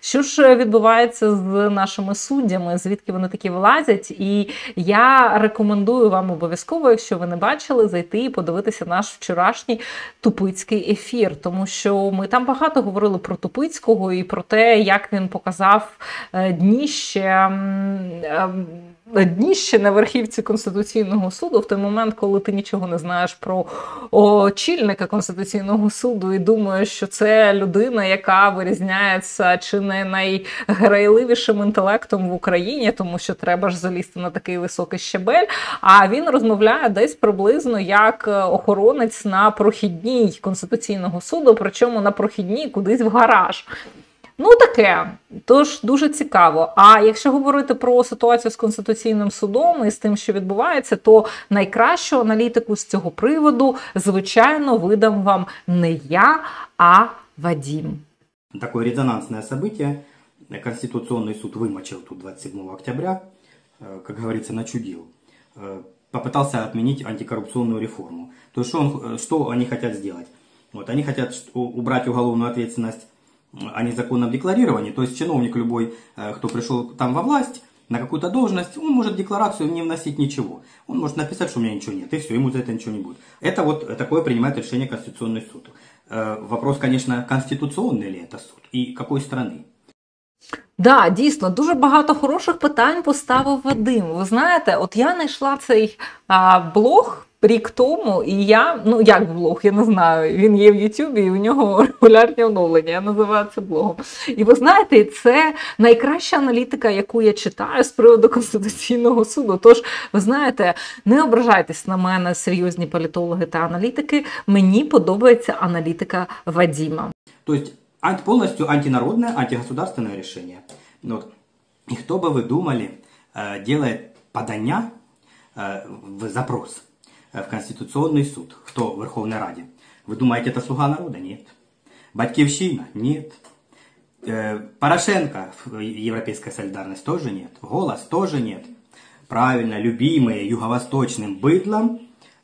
Що ж відбувається з нашими суддями, звідки вони такі вилазять? І я рекомендую вам обов'язково, якщо ви не бачили, зайти і подивитися наш вчорашній Тупицький ефір, тому що ми там багато говорили про Тупицького і про те, як він показав дніще на верхівці Конституційного суду в той момент, коли ти нічого не знаєш про очільника Конституційного суду і думаєш, що це людина, яка вирізняється чи не найграйливішим інтелектом в Україні, тому що треба ж залізти на такий високий щебель, а він розмовляє десь приблизно як охоронець на прохідній Конституційного суду, причому на прохідній кудись в гараж. Ну, таке. Тож, дуже цікаво. А якщо говорити про ситуацію з Конституційним судом і з тим, що відбувається, то найкращу аналітику з цього приводу, звичайно, видам вам не я, а Вадим. Такое резонансное событие. Конституционный суд вымочил тут 27 октября, как говорится, начудил. Попытался отменить антикоррупционную реформу. То есть, что они хотят сделать? Вот, они хотят убрать уголовную ответственность о незаконном декларировании, то есть чиновник любой, кто пришел там во власть, на какую-то должность, он может декларацию не вносить ничего. Он может написать, что у меня ничего нет, и все, ему за это ничего не будет. Это вот такое принимает решение Конституционный суд. Вопрос, конечно, конституционный ли это суд и какой страны? Да, дійсно, дуже багато хороших питань поставив Вадим. Ви знаєте, от я знайшла цей блог рік тому, і я, ну як блог, я не знаю, він є в Ютубі, і у нього регулярні оновлення, я називаю це блогом. І ви знаєте, це найкраща аналітика, яку я читаю з приводу Конституційного суду. Тож, ви знаєте, не ображайтесь на мене, серйозні політологи та аналітики, мені подобається аналітика Вадима. Тобто, полностью антинародное, антигосударственное решение. Вот. И кто бы вы думали, делает подання в запрос в Конституционный суд? Кто в Верховной Раде? Вы думаете, это слуга народа? Нет. Батьківщина? Нет. Порошенко, Европейская солидарность, тоже нет. Голос тоже нет. Правильно, любимые юго-восточным быдлом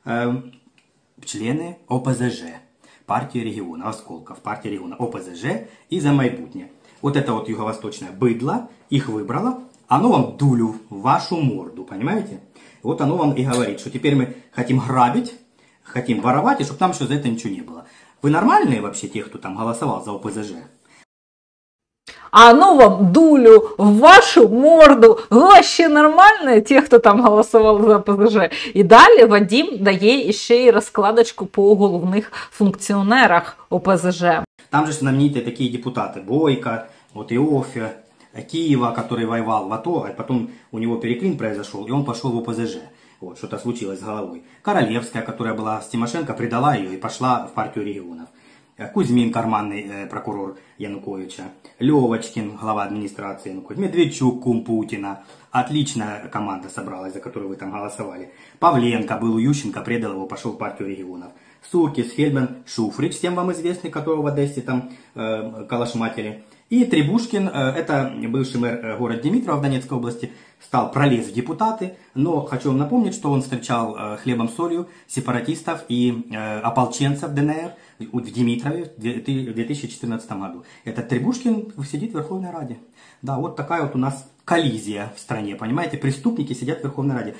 члены ОПЗЖ. Партии региона, Осколков, партия региона, ОПЗЖ и «За майбутнє». Вот это вот юго-восточное быдло, их выбрало, оно вам дулю в вашу морду, понимаете? Вот оно вам и говорит, что теперь мы хотим грабить, хотим воровать, и чтобы нам еще за это ничего не было. Вы нормальные вообще, те, кто там голосовал за ОПЗЖ? А ну вам дулю в вашу морду, ви вообще нормальні, ті, хто там голосував за ОПЗЖ. І далі Вадим дає ще й розкладочку по головних функціонерах ОПЗЖ. Там же знаменитые такие депутаты, Бойко, вот Иоффе, Киева, который воевал в АТО, а потом у него переклин произошел, и он пошел в ОПЗЖ. Вот, что-то случилось с головой. Королевская, которая была с Тимошенко, предала ее и пошла в партию регионов. Кузьмин, карманный прокурор Януковича, Левочкин, глава администрации Януковича, Медведчук, кум Путина. Отличная команда собралась, за которую вы там голосовали. Павленко был у Ющенко, предал его, пошел в партию регионов. Суркис, Фельдман, Шуфрич, всем вам известный, которого в Одессе там калашматили. И Требушкин, это бывший мэр города Димитрова в Донецкой области, стал пролез в депутаты, но хочу вам напомнить, что он встречал хлебом-солью сепаратистов и ополченцев ДНР в Димитрове в 2014 году. Этот Требушкин сидит в Верховной Раде. Да, вот такая вот у нас коллизия в стране, понимаете, преступники сидят в Верховной Раде.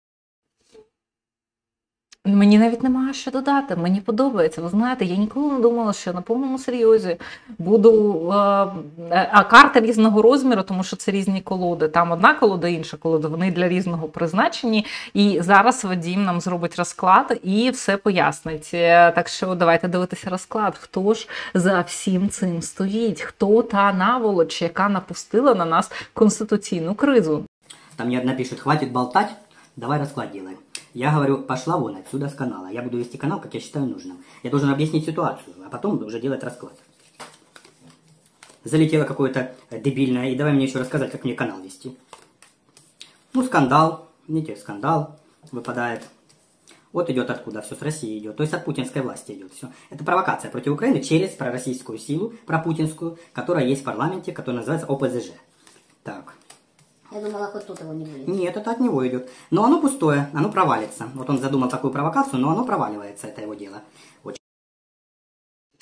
Мені навіть немає що додати, мені подобається. Ви знаєте, я ніколи не думала, що на повному серйозі буду... А карта різного розміру, тому що це різні колоди. Там одна колода, інша колода, вони для різного призначені. І зараз Вадим нам зробить розклад і все пояснить. Так що давайте дивитися розклад. Хто ж за всім цим стоїть? Хто та наволоч, яка напустила на нас конституційну кризу? Там мне одна пишет, хватит болтать, давай расклад делаем. Я говорю, пошла вон отсюда с канала. Я буду вести канал, как я считаю нужным. Я должен объяснить ситуацию, а потом уже делать расклад. Залетело какое-то дебильное, и давай мне еще рассказать, как мне канал вести. Ну, скандал, видите, скандал выпадает. Вот идет откуда, все с России идет, то есть от путинской власти идет все. Это провокация против Украины через пророссийскую силу, пропутинскую, которая есть в парламенте, которая называется ОПЗЖ. Так. Я думала, хоть тут его не будет. Нет, это от него идет. Но оно пустое, оно провалится. Вот он задумал такую провокацию, но оно проваливается, это его дело.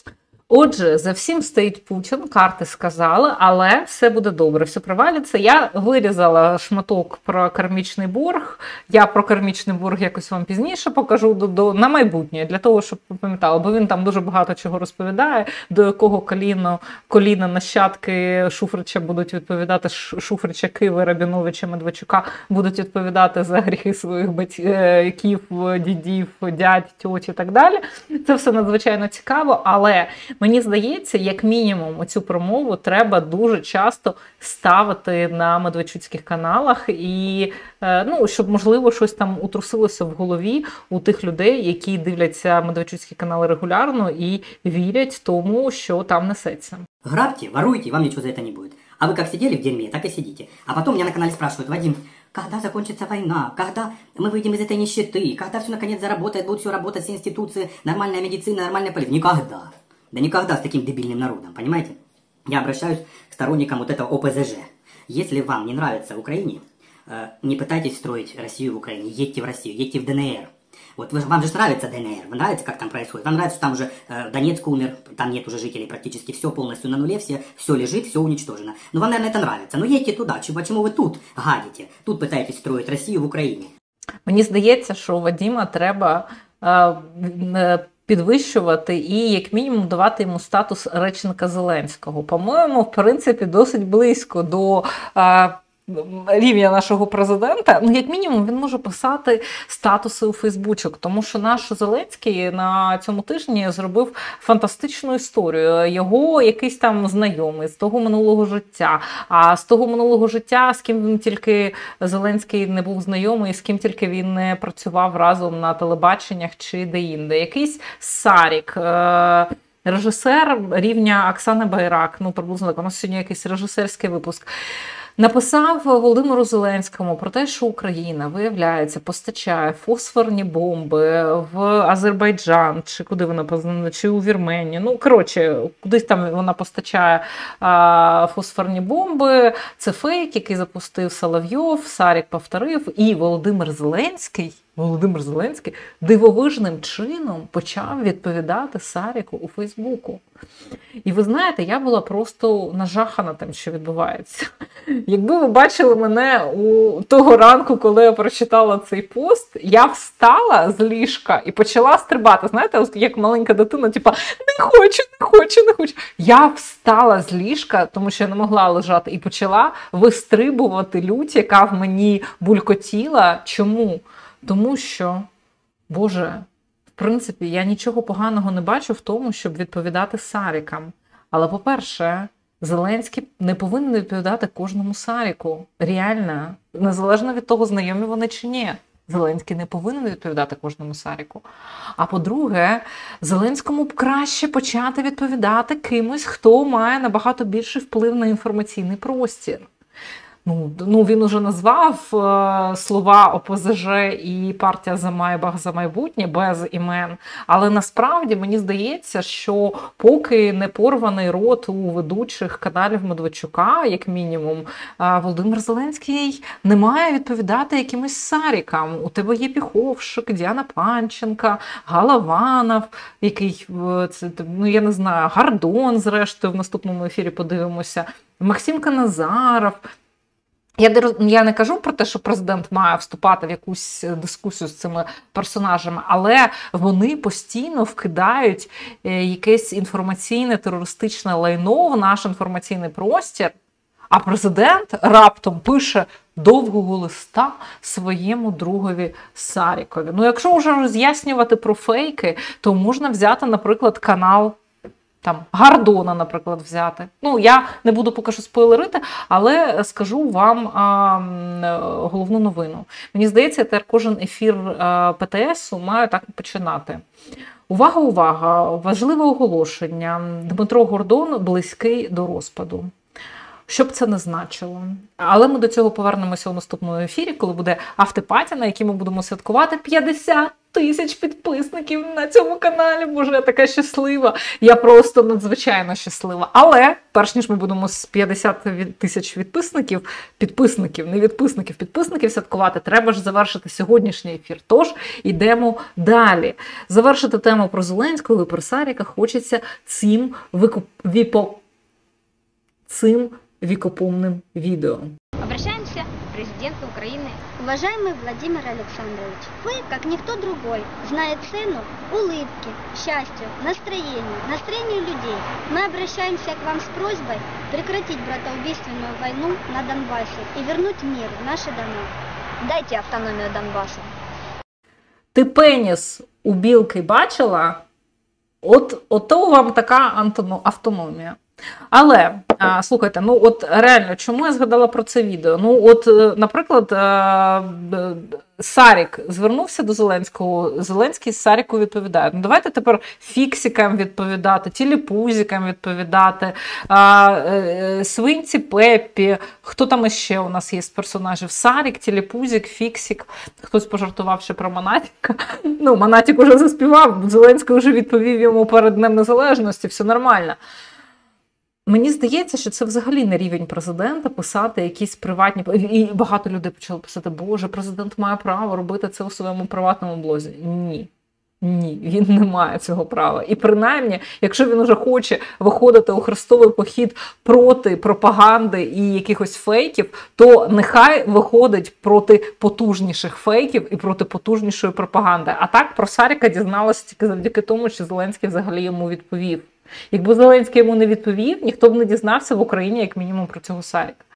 Отже, за всім стоїть Путін, карти сказали, але все буде добре, все провалиться. Я вирізала шматок про кармічний борг. Я про кармічний борг якось вам пізніше покажу на майбутнє, для того, щоб ви пам'ятали, бо він там дуже багато чого розповідає, до якого коліна нащадки Шуфрича будуть відповідати, Шуфрича, Киви, Рабіновича, Медведчука будуть відповідати за гріхи своїх батьків, дідів, дядь, тьоті і так далі. Це все надзвичайно цікаво, але мені здається, як мінімум, цю промову треба дуже часто ставити на медведчуцьких каналах і, щоб, можливо, щось там утрусилося в голові у тих людей, які дивляться медведчуцькі канали регулярно і вірять тому, що там несеться. Грабьте, воруйте, вам ничего за это не будет. А вы как сидели в дерьме, так и сидите. А потом меня на канале спрашивают: Вадим, когда закончится война? Когда мы выйдем из этой нищеты? Когда все наконец заработает, будут все работать, все институции, нормальная медицина, нормальная политика? Никогда. Да никогда с таким дебильным народом, понимаете? Я обращаюсь к сторонникам вот этого ОПЗЖ. Если вам не нравится в Украине, не пытайтесь строить Россию в Украине. Едьте в Россию, едьте в ДНР. Вот вам же нравится ДНР, вам нравится, как там происходит, вам нравится, что там уже Донецк умер, там нет уже жителей практически, все полностью на нуле, все лежит, все уничтожено. Ну вам, наверное, это нравится, но едьте туда, почему вы тут гадите, тут пытаетесь строить Россию в Украине? Мені здається, що Вадима треба підвищувати і, як мінімум, давати йому статус речника Зеленського. По-моєму, в принципі, досить близько до рівня нашого президента. Ну, як мінімум, він може писати статуси у Фейсбучок, тому що наш Зеленський на цьому тижні зробив фантастичну історію. Його якийсь там знайомий з того минулого життя. А з того минулого життя, з ким він тільки Зеленський не був знайомий, з ким тільки він не працював разом на телебаченнях чи де-інде. Якийсь Сарік, режисер рівня Оксани Байрак, приблизно так, у нас сьогодні якийсь режисерський випуск, написав Володимиру Зеленському про те, що Україна, виявляється, постачає фосфорні бомби в Азербайджан, чи куди вона, чи у Вірменію. Кудись там вона постачає фосфорні бомби. Це фейк, який запустив Соловйов, Сарік повторив, і Володимир Зеленський дивовижним чином почав відповідати Саріку у Фейсбуку. І ви знаєте, я була просто нажахана тим, що відбувається. Якби ви бачили мене у того ранку, коли я прочитала цей пост, я встала з ліжка і почала стрибати. Знаєте, як маленька дитина, не хочу. Я встала з ліжка, тому що я не могла лежати, і почала вистрибувати лють, яка в мені булькотіла. Чому? Тому що, Боже, в принципі, я нічого поганого не бачу в тому, щоб відповідати Сарікам. Але, по-перше, Зеленський не повинен відповідати кожному Саріку. Реально, незалежно від того, знайомі вони чи ні. Зеленський не повинен відповідати кожному Саріку. А по-друге, Зеленському б краще почати відповідати кимось, хто має набагато більший вплив на інформаційний простір. Він уже назвав слова ОПЗЖ і партія за Майбах за майбутнє без імен. Але насправді мені здається, що поки не порваний рот у ведучих каналів Медведчука, як мінімум, Володимир Зеленський не має відповідати якимось Сарікам. У тебе є Піховшик, Діана Панченка, Галаванов, який, я не знаю, Гордон, зрештою, в наступному ефірі подивимося, Максим Каназаров. Я не кажу про те, що президент має вступати в якусь дискусію з цими персонажами, але вони постійно вкидають якесь інформаційне терористичне лайно в наш інформаційний простір, а президент раптом пише довгого листа своєму другові Сарікові. Якщо вже роз'яснювати про фейки, то можна взяти, наприклад, канал Гордона, наприклад, взяти. Я не буду поки що спойлерити, але скажу вам головну новину. Мені здається, тепер кожен ефір ПТСу має так починати. Увага, увага! Важливе оголошення. Дмитро Гордон близький до розпаду. Що б це не значило. Але ми до цього повернемося у наступному ефірі, коли буде автопаті, на якій ми будемо святкувати 50 тисяч підписників на цьому каналі. Боже, я така щаслива. Я просто надзвичайно щаслива. Але, перш ніж ми будемо з 50 тисяч підписників святкувати, треба ж завершити сьогоднішній ефір. Тож, йдемо далі. Завершити тему про Зеленського і про Саріка хочеться цим вікопомним відео. Обращаемся к президенту Украины. Уважаемый Владимир Александрович, вы, как никто другой, знает цену улыбки, счастью, настроению людей. Мы обращаемся к вам с просьбой прекратить братоубийственную войну на Донбассе и вернуть мир в наши дома. Дайте автономию Донбассу. Ти пеніс у білки бачила? Ото вам така автономія. Але, слухайте, ну от реально, чому я згадала про це відео? Ну от, наприклад, Сарік звернувся до Зеленського, Зеленський Саріку відповідає. Ну давайте тепер фіксикам відповідати, тіліпузикам відповідати, свинці Пеппі, хто там іще у нас є з персонажів? Сарік, тіліпузик, фіксик, хтось пожартував ще про Монатіка. Ну, Монатік уже заспівав, Зеленський вже відповів йому перед Днем Незалежності, все нормально. Мені здається, що це взагалі не рівень президента писати якісь приватні... І багато людей почали писати, боже, президент має право робити це у своєму приватному блозі. Ні. Ні, він не має цього права. І принаймні, якщо він уже хоче виходити у хрестовий похід проти пропаганди і якихось фейків, то нехай виходить проти потужніших фейків і проти потужнішої пропаганди. А так про Саріка дізналася тільки завдяки тому, що Зеленський взагалі йому відповів. Якби Зеленський йому не відповів, ніхто б не дізнався в Україні, як мінімум, про цього Саріка.